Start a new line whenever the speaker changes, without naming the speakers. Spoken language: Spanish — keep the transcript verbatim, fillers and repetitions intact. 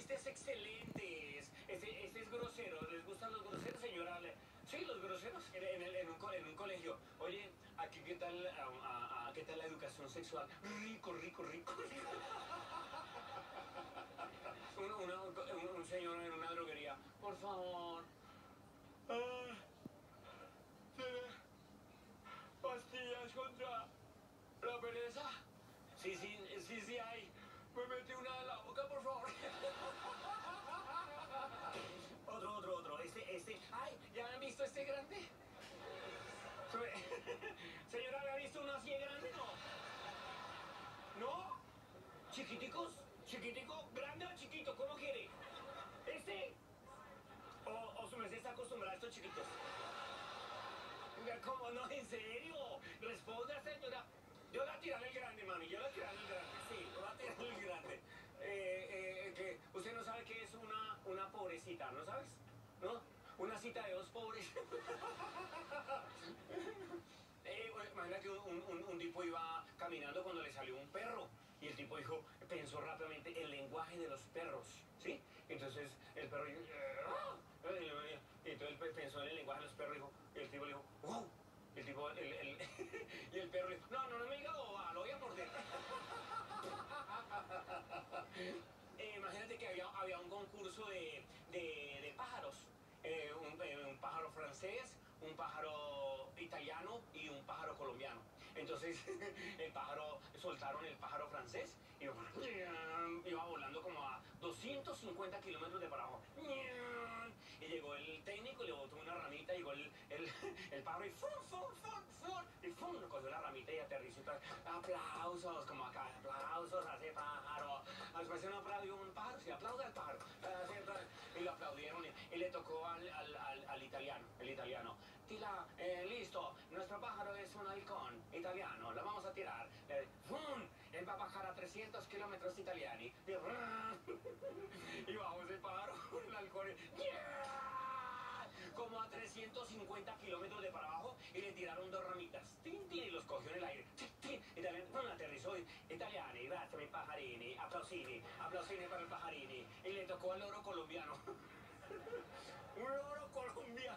este es excelente, es- este, este es grosero. ¿Les gustan los groseros, señora? Le- Sí, los groseros en, en el- en un, co- en un colegio. Oye, aquí qué tal, a- a- a- qué tal la educación sexual. Rico, rico, rico. Un, una- un- un señor en una droguería. Por favor. Ah, ¿tiene pastillas contra la pereza? Sí, sí, sí, sí hay. Me metí una en la boca, por favor. Otro, otro, otro. Este, este. Ay, ¿ya han visto este grande? Señora, ¿había visto uno así de grande? No. ¿No? ¿Chiquiticos? ¿Chiquitico? ¿Grande o chiquito? ¿Cómo quiere? ¿Este? ¿O, o su merced está acostumbrada a estos chiquitos? ¿Cómo no? ¿En serio? Responda, señora. Yo la tiraré el grande, mami. Yo la tiraré el grande. Sí, yo la tiraré el grande. Eh, eh, que usted no sabe qué es una, una pobrecita, ¿no sabes? ¿No? Una cita de dos pobres. Eh, bueno, imagina que un, un, un tipo iba caminando cuando le salió un perro. Y el tipo dijo, pensó rápidamente el lenguaje de los perros, ¿sí? Entonces el perro dijo, "Ah". Y entonces él pensó en el lenguaje de los perros y, dijo, y el tipo le dijo, wow. Y el tipo, el, el, y el perro le dijo, no, no, no me diga boba, lo voy a morder. Eh, imagínate que había, había un concurso de, de, de pájaros. Eh, un, eh, un pájaro francés, un pájaro italiano y un pájaro colombiano. Entonces el pájaro, soltaron el pájaro francés y iba, iba volando como a doscientos cincuenta kilómetros de para abajo. Y llegó el técnico y le botó una ramita, y llegó el, el, el pájaro y ¡fum, fum, fum, fum! Y ¡fum! Cogió la ramita y aterrizó. Aplausos, como acá, aplausos a ese pájaro. Después se no aplaudió un pájaro, se aplaude al pájaro. Y lo aplaudieron y, y le tocó al, al, al, al italiano, el italiano. Tira, eh, listo, nuestro pájaro es un halcón italiano, lo vamos a tirar. Eh, ¡Fum! Él va a bajar a trescientos kilómetros italiani. Y, y vamos el pájaro, el halcón. ¡Yeah! Como a trescientos cincuenta kilómetros de para abajo y le tiraron dos ramitas. ¡Tin, tin! Y los cogió en el aire. ¡Tin, tin! Italiano, ¡pum! Aterrizó. Italiani, grazie mi pajarini, applausini, applausini para el pajarini. Y le tocó al loro colombiano. Un loro colombiano.